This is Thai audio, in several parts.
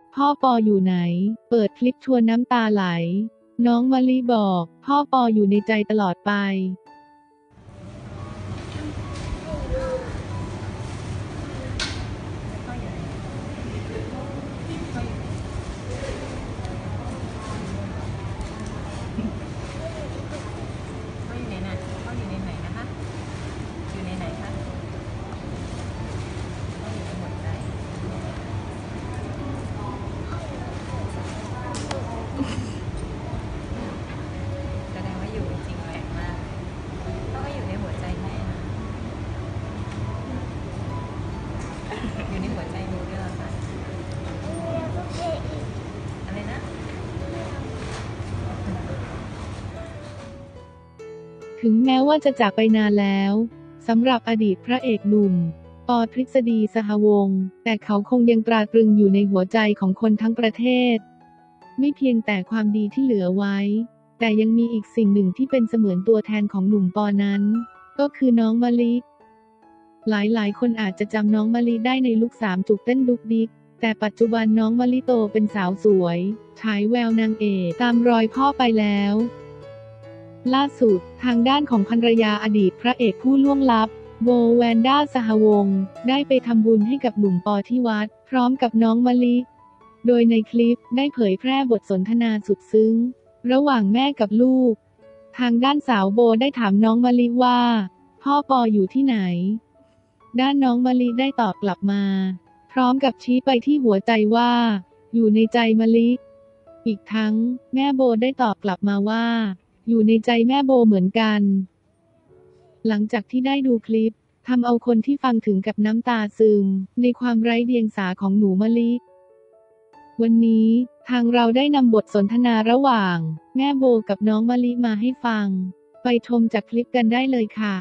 พ่อปออยู่ไหนเปิดคลิปชวนน้ำตาไหลน้องมะลิบอกพ่อปออยู่ในใจตลอดไปเขาอยู่ในไหนเขาอยู่ในไหนนะคะอยู่ในไหนคะเขาอยู่ในหัวใจแสดงว่าอยู่จริงแปลกมากเขาก็อยู่ในหัวใจแม่นะอยู่ในหัวใจหนูด้วยเหรอคะอะไรนะถึงแม้ว่าจะจากไปนานแล้วสำหรับอดีตพระเอกหนุ่มปอทฤษฎีสหวงศ์แต่เขาคงยังตราตรึงอยู่ในหัวใจของคนทั้งประเทศไม่เพียงแต่ความดีที่เหลือไว้แต่ยังมีอีกสิ่งหนึ่งที่เป็นเสมือนตัวแทนของหนุ่มปอนั้นก็คือน้องมะลิหลายคนอาจจะจำน้องมะลิได้ในลุค3จุกเต้นดุกดิกแต่ปัจจุบันน้องมะลิโตเป็นสาวสวยฉายแววนางเอกตามรอยพ่อไปแล้วล่าสุดทางด้านของภรรยาอดีตพระเอกผู้ล่วงลับโบแวนด้าสหวงศ์ได้ไปทำบุญให้กับหนุ่มปอที่วัดพร้อมกับน้องมะลิโดยในคลิปได้เผยแพร่บทสนทนาสุดซึ้งระหว่างแม่กับลูกทางด้านสาวโบได้ถามน้องมะลิว่าพ่อปออยู่ที่ไหนด้านน้องมะลิได้ตอบกลับมาพร้อมกับชี้ไปที่หัวใจว่าอยู่ในใจมะลิอีกทั้งแม่โบได้ตอบกลับมาว่าอยู่ในใจแม่โบเหมือนกันหลังจากที่ได้ดูคลิปทำเอาคนที่ฟังถึงกับน้ำตาซึมในความไร้เดียงสาของหนูมะลิวันนี้ทางเราได้นำบทสนทนาระหว่างแม่โบกับน้องมะลิมาให้ฟังไปชมจากคลิปกันได้เลยค่ะ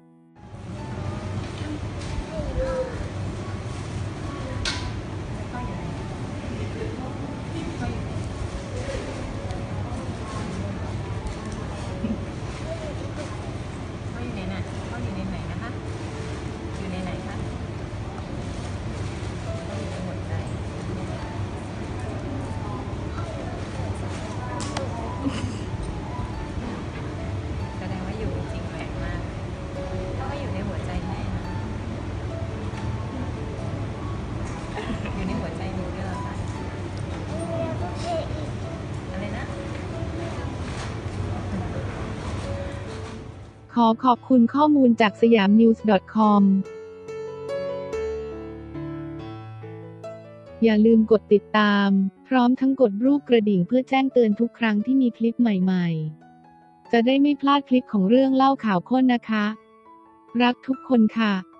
เขาอยู่ในไหนเขาอยู่ในไหนนะคะอยู่ในไหนคะเขาอยู่ในหัวใจแสดงว่าอยู่จริงแปลกมากเขาก็อยู่ในหัวใจแม่นะอยู่ในหัวใจหนูด้วยเหรอคะอะไรนะขอขอบคุณข้อมูลจากสยามนิวส์ .com อย่าลืมกดติดตามพร้อมทั้งกดรูปกระดิ่งเพื่อแจ้งเตือนทุกครั้งที่มีคลิปใหม่ๆจะได้ไม่พลาดคลิปของเรื่องเล่าข่าวข้นนะคะรักทุกคนค่ะ